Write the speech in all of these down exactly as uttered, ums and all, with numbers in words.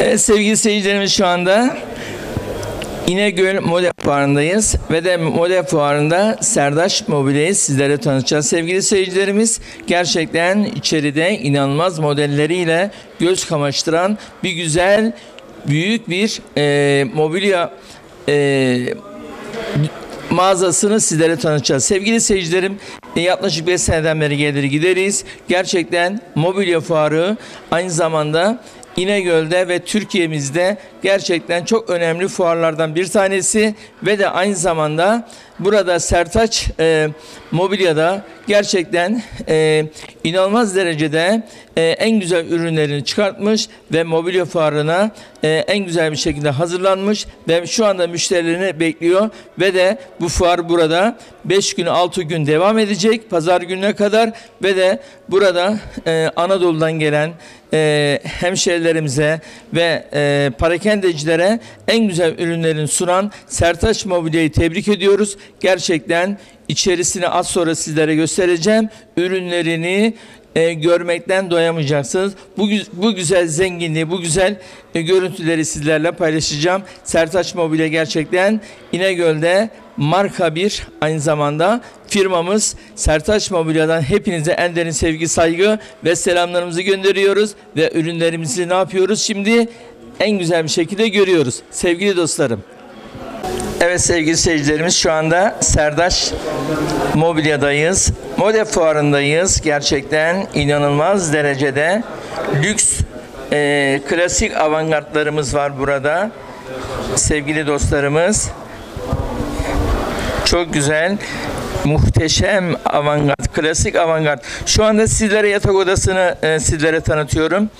Evet sevgili seyircilerimiz, şu anda İnegöl Model Fuarı'ndayız ve de Model Fuarı'nda Serdaş Mobilya'yı sizlere tanıtacağız. Sevgili seyircilerimiz, gerçekten içeride inanılmaz modelleriyle göz kamaştıran bir güzel, büyük bir e, mobilya e, mağazasını sizlere tanıtacağız. Sevgili seyircilerim, yaklaşık beş seneden beri gelir gideriz. Gerçekten mobilya fuarı aynı zamanda İnegöl'de ve Türkiye'mizde gerçekten çok önemli fuarlardan bir tanesi ve de aynı zamanda burada Sertaç e, Mobilya'da gerçekten e, inanılmaz derecede e, en güzel ürünlerini çıkartmış ve mobilya fuarına e, en güzel bir şekilde hazırlanmış ve şu anda müşterilerini bekliyor ve de bu fuar burada beş gün altı gün devam edecek, pazar gününe kadar ve de burada e, Anadolu'dan gelen e, hemşehrilerimize ve e, parakendecilere en güzel ürünlerini sunan Sertaç Mobilya'yı tebrik ediyoruz. Gerçekten içerisini az sonra sizlere göstereceğim. Ürünlerini e, görmekten doyamayacaksınız. Bu, bu güzel zenginliği, bu güzel e, görüntüleri sizlerle paylaşacağım. Sertaç Mobilya gerçekten İnegöl'de marka bir, aynı zamanda firmamız Sertaç Mobilya'dan hepinize en derin sevgi, saygı ve selamlarımızı gönderiyoruz ve ürünlerimizi ne yapıyoruz? Şimdi en güzel bir şekilde görüyoruz. Sevgili dostlarım. Evet sevgili seyircilerimiz, şu anda Serdaş Mobilya'dayız. Model Fuarı'ndayız. Gerçekten inanılmaz derecede lüks, e, klasik avantgardlarımız var burada. Sevgili dostlarımız, çok güzel, muhteşem avantgard, klasik avantgard. Şu anda sizlere yatak odasını e, sizlere tanıtıyorum.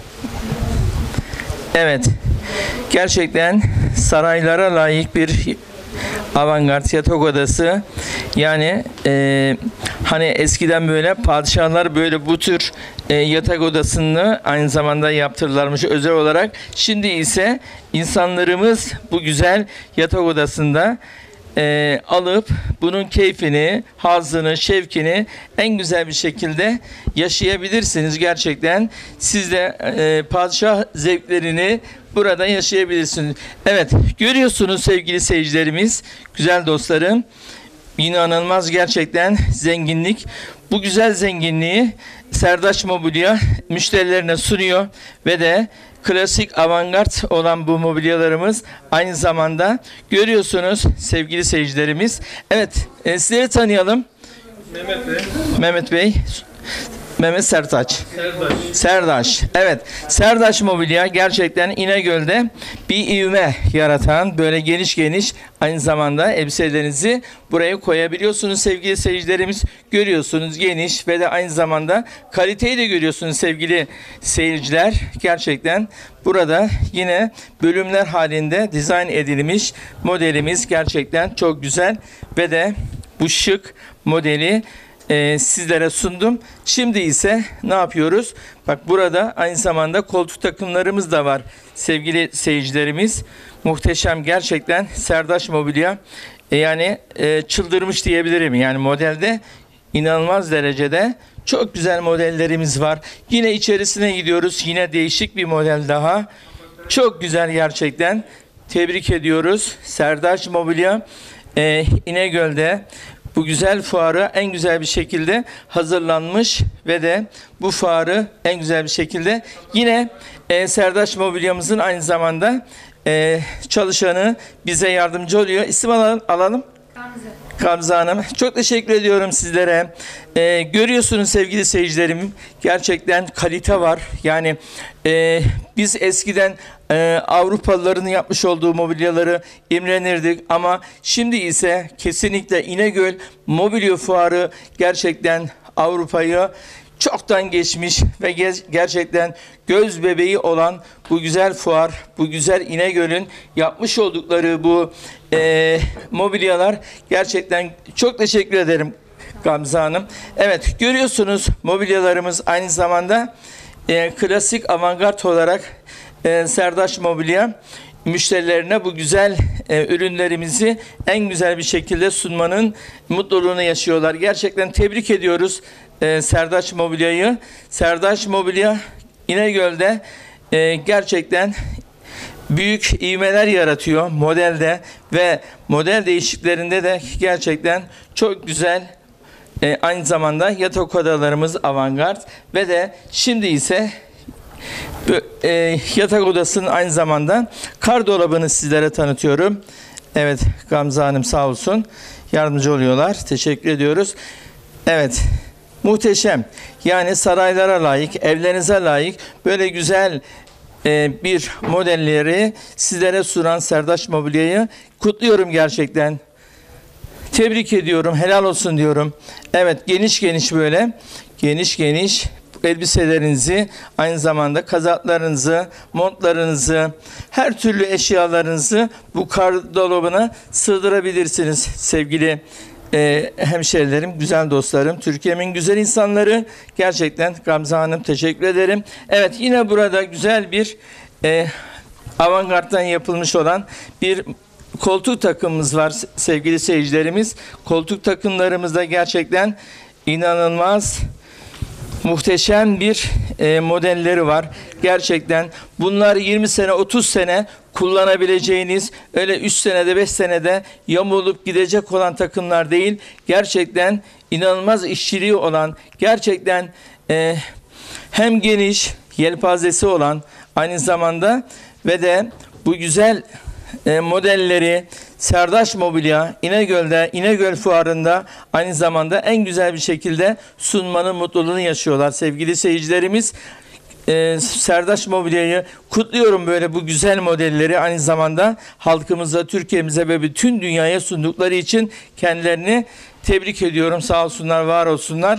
Evet, gerçekten saraylara layık bir avantgard yatak odası. Yani e, hani eskiden böyle padişahlar böyle bu tür e, yatak odasını aynı zamanda yaptırırlarmış özel olarak. Şimdi ise insanlarımız bu güzel yatak odasında E, alıp bunun keyfini, hazzını, şevkini en güzel bir şekilde yaşayabilirsiniz. Gerçekten siz de e, padişah zevklerini burada yaşayabilirsiniz. Evet, görüyorsunuz sevgili seyircilerimiz, güzel dostlarım, inanılmaz gerçekten zenginlik. Bu güzel zenginliği Serdaş Mobilya müşterilerine sunuyor ve de klasik avantgard olan bu mobilyalarımız aynı zamanda görüyorsunuz sevgili seyircilerimiz. Evet, e, sizleri tanıyalım. Mehmet Bey. Mehmet Bey. Mehmet Sertaç. Serdaş. Serdaş. Evet. Serdaş Mobilya gerçekten İnegöl'de bir ivme yaratan, böyle geniş geniş aynı zamanda elbiselerinizi buraya koyabiliyorsunuz sevgili seyircilerimiz. Görüyorsunuz, geniş ve de aynı zamanda kaliteyi de görüyorsunuz sevgili seyirciler. Gerçekten burada yine bölümler halinde dizayn edilmiş modelimiz gerçekten çok güzel ve de bu şık modeli Ee, sizlere sundum. Şimdi ise ne yapıyoruz? Bak, burada aynı zamanda koltuk takımlarımız da var sevgili seyircilerimiz. Muhteşem gerçekten Serdaş Mobilya. E, yani e, çıldırmış diyebilirim. Yani modelde inanılmaz derecede çok güzel modellerimiz var. Yine içerisine gidiyoruz. Yine değişik bir model daha. Çok güzel gerçekten. Tebrik ediyoruz. Serdaş Mobilya e, İnegöl'de bu güzel fuarı en güzel bir şekilde hazırlanmış ve de bu fuarı en güzel bir şekilde yine e, Serdaş Mobilya'mızın aynı zamanda e, çalışanı bize yardımcı oluyor. İsim alalım. alalım. Gamze. Gamze Hanım. Çok teşekkür ediyorum sizlere. Ee, görüyorsunuz sevgili seyircilerim, gerçekten kalite var. Yani e, biz eskiden e, Avrupalıların yapmış olduğu mobilyaları imrenirdik ama şimdi ise kesinlikle İnegöl Mobilya Fuarı gerçekten Avrupa'yı çoktan geçmiş ve gerçekten göz bebeği olan bu güzel fuar, bu güzel İnegöl'ün yapmış oldukları bu e, mobilyalar, gerçekten çok teşekkür ederim Gamze Hanım. Evet, görüyorsunuz mobilyalarımız aynı zamanda e, klasik avantgard olarak e, Serdaş Mobilya müşterilerine bu güzel e, ürünlerimizi en güzel bir şekilde sunmanın mutluluğunu yaşıyorlar. Gerçekten tebrik ediyoruz e, Serdaş Mobilya'yı. Serdaş Mobilya İnegöl'de e, gerçekten büyük ivmeler yaratıyor modelde ve model değişikliklerinde de gerçekten çok güzel. E, aynı zamanda yatak odalarımız avantgard ve de şimdi ise e, yatak odasının aynı zamanda kar dolabını sizlere tanıtıyorum. Evet, Gamze Hanım sağ olsun yardımcı oluyorlar. Teşekkür ediyoruz. Evet, muhteşem. Yani saraylara layık, evlerinize layık böyle güzel e, bir modelleri sizlere sunan Serdaş Mobilya'yı kutluyorum gerçekten. Tebrik ediyorum, helal olsun diyorum. Evet, geniş geniş böyle, geniş geniş elbiselerinizi, aynı zamanda kazaklarınızı, montlarınızı, her türlü eşyalarınızı bu kar dolabına sığdırabilirsiniz sevgili e, hemşerilerim, güzel dostlarım, Türkiye'min güzel insanları. Gerçekten Gamze Hanım teşekkür ederim. Evet, yine burada güzel bir e, avantgarddan yapılmış olan bir koltuk takımımız var sevgili seyircilerimiz. Koltuk takımlarımızda gerçekten inanılmaz muhteşem bir e, modelleri var. Gerçekten bunlar yirmi sene otuz sene kullanabileceğiniz, öyle üç senede beş senede yamulup gidecek olan takımlar değil. Gerçekten inanılmaz işçiliği olan, gerçekten e, hem geniş yelpazesi olan, aynı zamanda ve de bu güzel e, modelleri Serdaş Mobilya İnegöl'de, İnegöl Fuarı'nda aynı zamanda en güzel bir şekilde sunmanın mutluluğunu yaşıyorlar sevgili seyircilerimiz. Ee, Serdaş Mobilya'yı kutluyorum, böyle bu güzel modelleri aynı zamanda halkımıza, Türkiye'mize ve bütün dünyaya sundukları için kendilerini tebrik ediyorum. Sağ olsunlar, var olsunlar.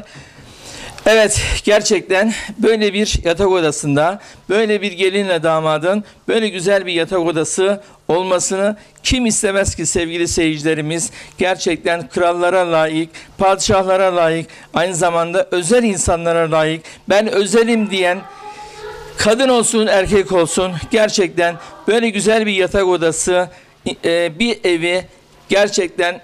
Evet, gerçekten böyle bir yatak odasında, böyle bir gelinle damadın böyle güzel bir yatak odası olmasını kim istemez ki sevgili seyircilerimiz? Gerçekten krallara layık, padişahlara layık, aynı zamanda özel insanlara layık, ben özelim diyen kadın olsun erkek olsun gerçekten böyle güzel bir yatak odası, bir evi gerçekten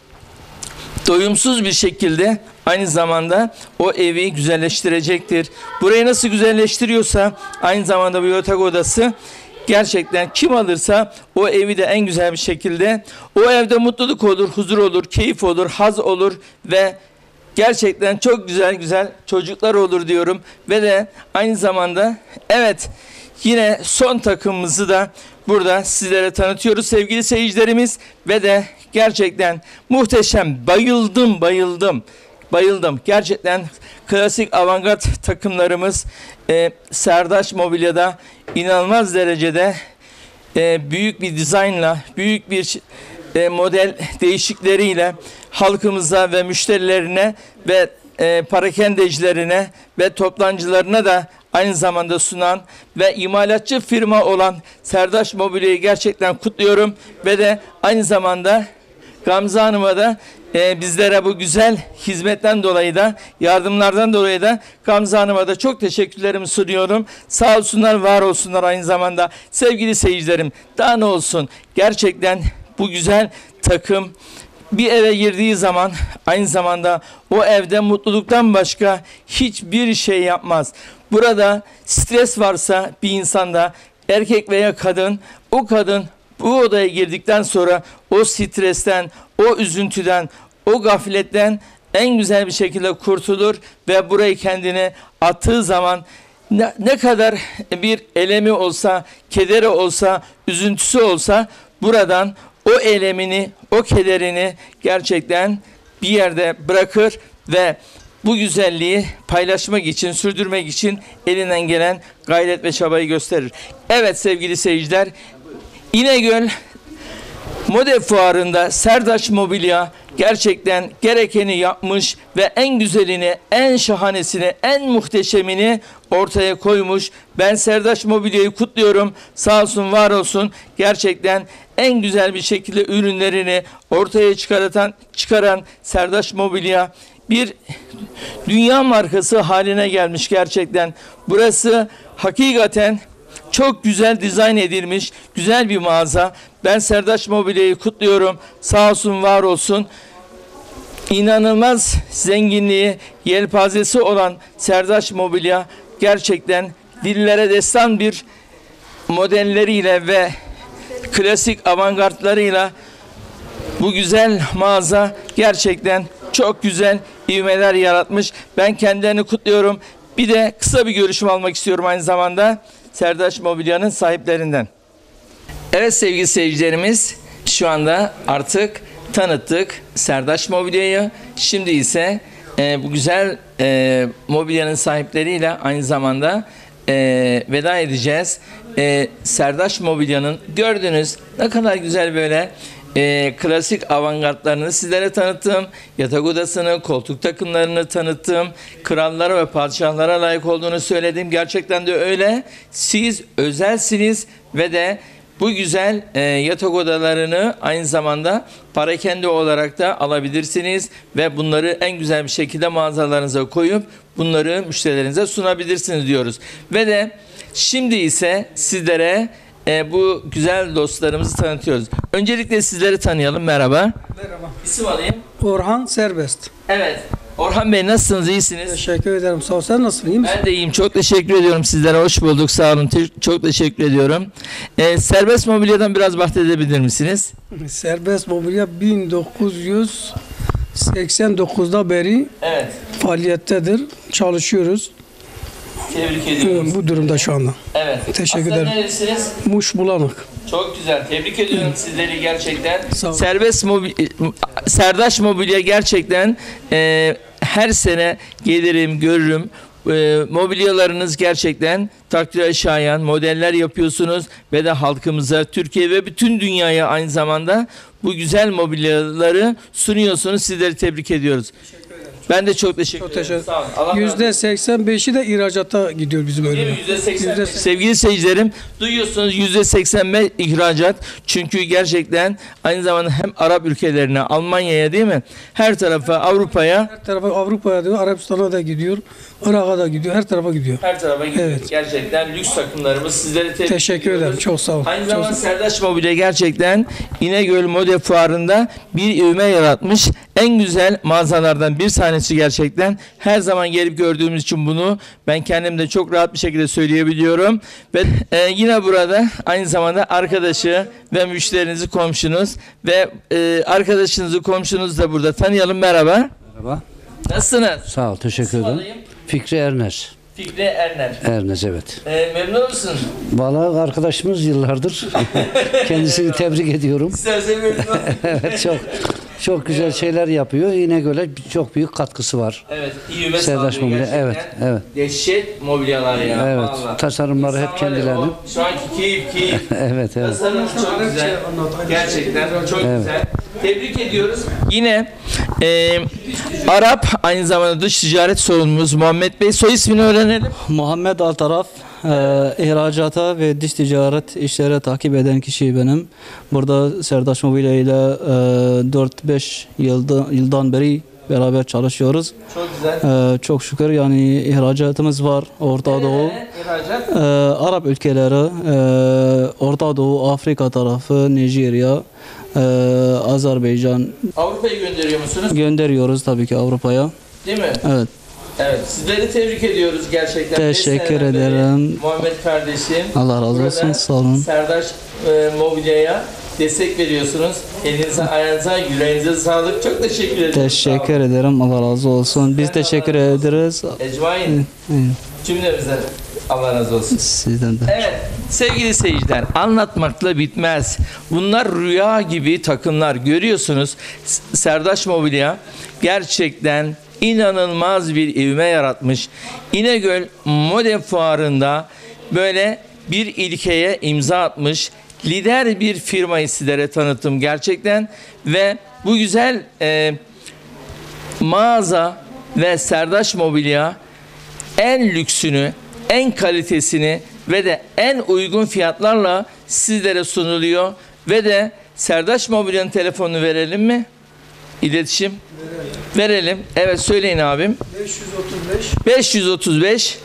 doyumsuz bir şekilde aynı zamanda o evi güzelleştirecektir. Burayı nasıl güzelleştiriyorsa aynı zamanda bu yatak odası gerçekten kim alırsa o evi de en güzel bir şekilde, o evde mutluluk olur, huzur olur, keyif olur, haz olur ve gerçekten çok güzel güzel çocuklar olur diyorum. Ve de aynı zamanda evet, yine son takımımızı da burada sizlere tanıtıyoruz sevgili seyircilerimiz ve de gerçekten muhteşem, bayıldım bayıldım bayıldım gerçekten klasik avantgard takımlarımız e, Serdaş Mobilya'da inanılmaz derecede e, büyük bir dizaynla, büyük bir e, model değişikleriyle halkımıza ve müşterilerine ve e, parakendecilerine ve toptancılarına da aynı zamanda sunan ve imalatçı firma olan Serdaş Mobilya'yı gerçekten kutluyorum ve de aynı zamanda Gamze Hanım'a da e, bizlere bu güzel hizmetten dolayı da, yardımlardan dolayı da Gamze Hanım'a da çok teşekkürlerimi sunuyorum. Sağ olsunlar, var olsunlar aynı zamanda. Sevgili seyircilerim, daha ne olsun, gerçekten bu güzel takım bir eve girdiği zaman aynı zamanda o evde mutluluktan başka hiçbir şey yapmaz. Burada stres varsa bir insanda, erkek veya kadın, o kadın bu odaya girdikten sonra o stresten, o üzüntüden, o gafletten en güzel bir şekilde kurtulur ve burayı kendine attığı zaman ne, ne kadar bir elemi olsa, kederi olsa, üzüntüsü olsa buradan o elemini, o kederini gerçekten bir yerde bırakır ve bu güzelliği paylaşmak için, sürdürmek için elinden gelen gayret ve çabayı gösterir. Evet sevgili seyirciler, İnegöl Model Fuarı'nda Serdaş Mobilya gerçekten gerekeni yapmış ve en güzelini, en şahanesini, en muhteşemini ortaya koymuş. Ben Serdaş Mobilya'yı kutluyorum. Sağ olsun, var olsun. Gerçekten en güzel bir şekilde ürünlerini ortaya çıkaran, çıkaran Serdaş Mobilya bir dünya markası haline gelmiş gerçekten. Burası hakikaten çok güzel dizayn edilmiş, güzel bir mağaza. Ben Serdaş Mobilya'yı kutluyorum. Sağ olsun, var olsun. İnanılmaz zenginliği, yelpazesi olan Serdaş Mobilya gerçekten dillere destan bir modelleriyle ve klasik avantgardlarıyla bu güzel mağaza gerçekten çok güzel ivmeler yaratmış. Ben kendilerini kutluyorum. Bir de kısa bir görüşüm almak istiyorum aynı zamanda Serdaş Mobilya'nın sahiplerinden. Evet sevgili seyircilerimiz, şu anda artık tanıttık Serdaş Mobilya'yı. Şimdi ise e, bu güzel e, mobilyanın sahipleriyle aynı zamanda e, veda edeceğiz. E, Serdaş Mobilya'nın gördüğünüz ne kadar güzel böyle e, klasik avantgardlarını sizlere tanıttım. Yatak odasını, koltuk takımlarını tanıttım. Krallara ve padişahlara layık olduğunu söyledim. Gerçekten de öyle. Siz özelsiniz ve de bu güzel e, yatak odalarını aynı zamanda parakende olarak da alabilirsiniz ve bunları en güzel bir şekilde mağazalarınıza koyup bunları müşterilerinize sunabilirsiniz diyoruz. Ve de şimdi ise sizlere e, bu güzel dostlarımızı tanıtıyoruz. Öncelikle sizleri tanıyalım. Merhaba. Merhaba. İsim alayım. Orhan Serbest. Evet. Orhan Bey, nasılsınız? İyisiniz? Teşekkür ederim. Sağ ol. Sen nasılsın? İyi misin? Ben de iyiyim. Çok teşekkür ediyorum sizlere. Hoş bulduk. Sağ olun. Te- çok teşekkür ediyorum. Ee, Serbest Mobilya'dan biraz bahsedebilir misiniz? Serbest Mobilya bin dokuz yüz seksen dokuzda beri Evet. faaliyettedir. Çalışıyoruz. Tebrik ediyorum. Bu durumda şu anda. Evet. Teşekkür Aslen ederim. neresiniz? Muş Bulanık. Çok güzel. Tebrik ediyorum sizleri gerçekten. Sağ olun. Serbest Mobilya, Serdaş Mobilya gerçekten e, her sene gelirim, görürüm. E, mobilyalarınız gerçekten takdire şayan modeller yapıyorsunuz ve de halkımıza, Türkiye ve bütün dünyaya aynı zamanda bu güzel mobilyaları sunuyorsunuz. Sizleri tebrik ediyoruz. Ben de çok teşekkür Çok ederim. teşekkür Sağ olun. Allah razı olsun. yüzde seksen beşi de ihracata gidiyor bizim Değil mi? öyle. yüzde seksen beş. Yüzde seksen. Sevgili seyircilerim, duyuyorsunuz yüzde seksen beş ihracat. Çünkü gerçekten aynı zamanda hem Arap ülkelerine, Almanya'ya değil mi? Her tarafa, Avrupa'ya, Her tarafa Avrupa'ya diyor, Arapistan'a da gidiyor, Irak'a da gidiyor, her tarafa gidiyor. her tarafa gidiyor. Evet. Gerçekten lüks takımlarımız, sizleri tebrik Teşekkür ederim. ediyoruz. Çok sağ ol. Aynı Çok zamanda sağ ol. Serdaş Mobilya gerçekten İnegöl Moda Fuarı'nda bir ivme yaratmış. En güzel mağazalardan bir tanesi gerçekten. Her zaman gelip gördüğümüz için bunu ben kendim de çok rahat bir şekilde söyleyebiliyorum. Ve e, yine burada aynı zamanda arkadaşı ve müşterinizi, komşunuz ve e, arkadaşınızı, komşunuzu da burada tanıyalım. Merhaba. Merhaba. Nasılsınız? Sağ ol, teşekkür İsim ederim. alayım. Fikri Ernez. Fikri Erner. Ernez, evet. E, memnun musun? Vallahi arkadaşımız yıllardır. Kendisini tebrik ediyorum. İstersen memnun ol. Evet, çok çok güzel şeyler yapıyor. İnegöl'e çok büyük katkısı var. Evet, iyi ve Serdaş sağlıklı Mobilya, gerçekten. evet, evet. Dehşet mobilyalar ya. Evet, vallahi. tasarımları hep İnsan var ya, kendilerinin. o Şu anki keyif keyif. Evet, evet. Tasarım çok güzel. Gerçekten çok güzel. Tebrik ediyoruz. Yine e, Arap, aynı zamanda dış ticaret sorumlumuz Muhammed Bey, soy ismini öğrenelim. Muhammed Altaraf, e, ihracata ve dış ticaret işleri takip eden kişi benim. Burada Serdaş Mobilya ile e, dört beş yılda, yıldan beri beraber çalışıyoruz. Çok güzel. E, çok şükür yani ihracatımız var Orta Doğu. Ee, ihracat. E, Arap ülkeleri, e, Orta Doğu, Afrika tarafı, Nijerya, e, Azerbaycan Avrupa'ya gönderiyor musunuz? gönderiyoruz tabii ki Avrupa'ya. Değil mi? Evet. Evet. Sizleri tebrik ediyoruz gerçekten. Teşekkür Beş seneden beri ederim. Muhammed kardeşim. Allah razı Burada olsun. Sağ olun. Serdaş e, Mobilya'ya destek veriyorsunuz. Elinize, ayağınıza, yüreğinize sağlık. Çok teşekkür ederim. Teşekkür ederim. Allah razı olsun. Biz Sen de teşekkür Allah razı olsun. ederiz. Ecmain. Cümlemizden Allah razı olsun. Sizden de. Evet sevgili seyirciler, anlatmakla bitmez. Bunlar rüya gibi takımlar, görüyorsunuz. S- Serdaş Mobilya gerçekten inanılmaz bir ivme yaratmış. İnegöl Moda Fuarı'nda böyle bir ilkeye imza atmış. Lider bir firmayı sizlere tanıttım gerçekten ve bu güzel e, mağaza ve Serdaş Mobilya en lüksünü, en kalitesini ve de en uygun fiyatlarla sizlere sunuluyor. Ve de Serdaş Mobilya'nın telefonunu verelim mi? İletişim. Verelim. Verelim. Evet söyleyin abim. beş yüz otuz beş, beş yüz otuz beş,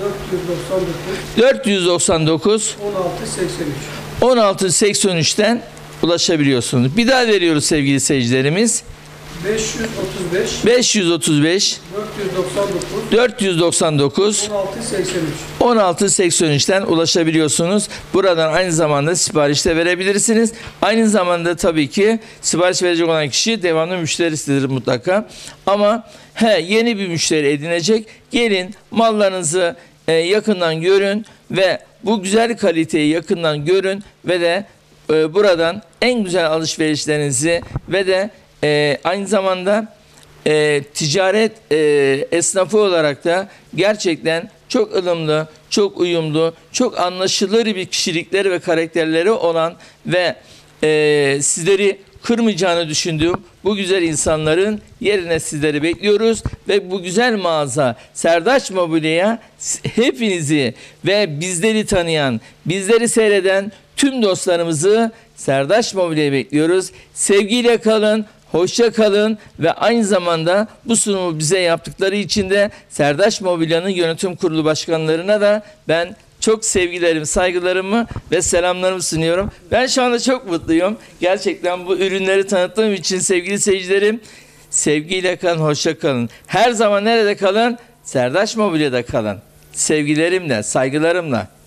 dört yüz doksan dokuz, dört yüz doksan dokuz, on altı seksen üç. on altı seksen üçten ulaşabiliyorsunuz. Bir daha veriyoruz sevgili seyircilerimiz. beş yüz otuz beş beş yüz otuz beş dört yüz doksan dokuz dört yüz doksan dokuz on altı seksen üç. on altı seksen üçten ulaşabiliyorsunuz. Buradan aynı zamanda sipariş de verebilirsiniz. Aynı zamanda tabii ki sipariş verecek olan kişi devamlı müşterisidir mutlaka. Ama he, yeni bir müşteri edinecek. Gelin mallarınızı e, yakından görün ve bu güzel kaliteyi yakından görün ve de e, buradan en güzel alışverişlerinizi ve de e, aynı zamanda e, ticaret e, esnafı olarak da gerçekten çok ılımlı, çok uyumlu, çok anlaşılır bir kişilikleri ve karakterleri olan ve e, sizleri kırmayacağını düşündüğüm bu güzel insanların yerine sizleri bekliyoruz ve bu güzel mağaza Serdaç Mobilya'ya hepinizi ve bizleri tanıyan, bizleri seyreden tüm dostlarımızı Serdaç Mobilya'ya bekliyoruz. Sevgiyle kalın, hoşça kalın ve aynı zamanda bu sunumu bize yaptıkları için de Serdaç Mobilya'nın yönetim kurulu başkanlarına da ben çok sevgilerimi, saygılarımı ve selamlarımı sunuyorum. Ben şu anda çok mutluyum. Gerçekten bu ürünleri tanıttığım için sevgili seyircilerim, sevgiyle kalın, hoşça kalın. Her zaman nerede kalın? Serdaç Mobilya'da kalın. Sevgilerimle, saygılarımla.